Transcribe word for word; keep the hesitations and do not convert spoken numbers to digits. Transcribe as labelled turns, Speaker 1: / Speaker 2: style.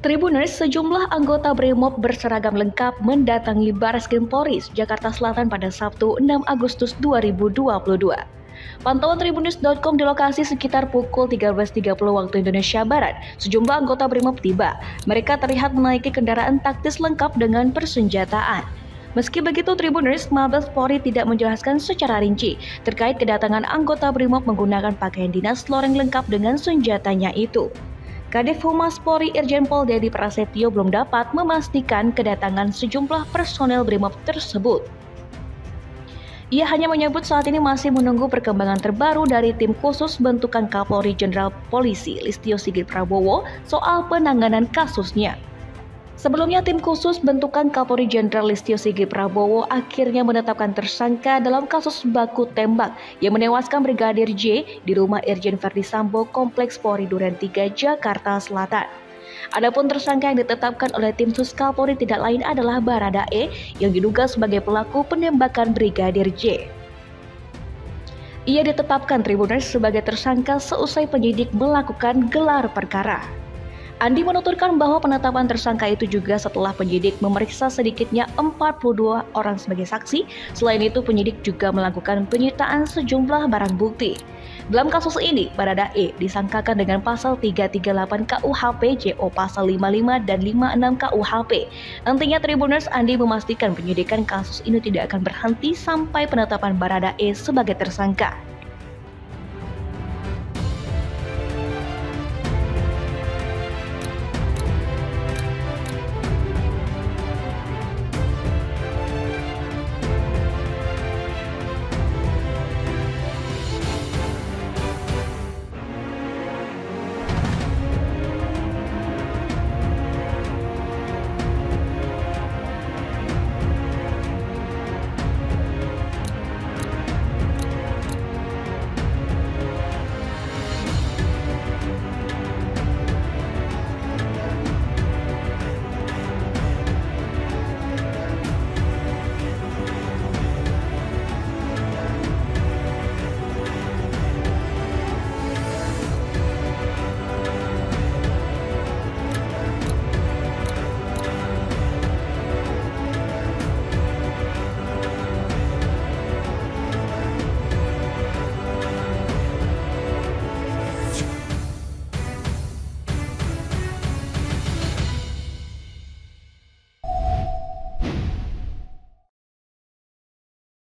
Speaker 1: Tribuners, sejumlah anggota Brimob berseragam lengkap mendatangi Barreskrim Polri, Jakarta Selatan pada Sabtu enam Agustus dua ribu dua puluh dua. Pantauan tribunnews dot com di lokasi sekitar pukul tiga belas tiga puluh waktu Indonesia Barat. Sejumlah anggota Brimob tiba. Mereka terlihat menaiki kendaraan taktis lengkap dengan persenjataan. Meski begitu, Tribuners, Mabes Polri tidak menjelaskan secara rinci terkait kedatangan anggota Brimob menggunakan pakaian dinas loreng lengkap dengan senjatanya itu. Kadif Humas Polri Irjen Pol Dedi Prasetyo belum dapat memastikan kedatangan sejumlah personel Brimob tersebut. Ia hanya menyebut saat ini masih menunggu perkembangan terbaru dari tim khusus bentukan Kapolri Jenderal Polisi Listio Sigit Prabowo soal penanganan kasusnya. Sebelumnya, tim khusus bentukan Kapolri Jenderal Listio Sigit Prabowo akhirnya menetapkan tersangka dalam kasus baku tembak yang menewaskan Brigadir J di rumah Irjen Verdi Sambo Kompleks Polri Duren tiga, Jakarta Selatan. Adapun tersangka yang ditetapkan oleh tim sus Kapolri tidak lain adalah Baradae yang diduga sebagai pelaku penembakan Brigadir J. Ia ditetapkan Tribuners sebagai tersangka seusai penyidik melakukan gelar perkara. Andi menuturkan bahwa penetapan tersangka itu juga setelah penyidik memeriksa sedikitnya empat puluh dua orang sebagai saksi. Selain itu, penyidik juga melakukan penyitaan sejumlah barang bukti. Dalam kasus ini, Baradae disangkakan dengan pasal tiga tiga delapan K U H P, J O pasal lima puluh lima dan lima puluh enam K U H P. Nantinya Tribuners, Andi memastikan penyidikan kasus ini tidak akan berhenti sampai penetapan Baradae sebagai tersangka.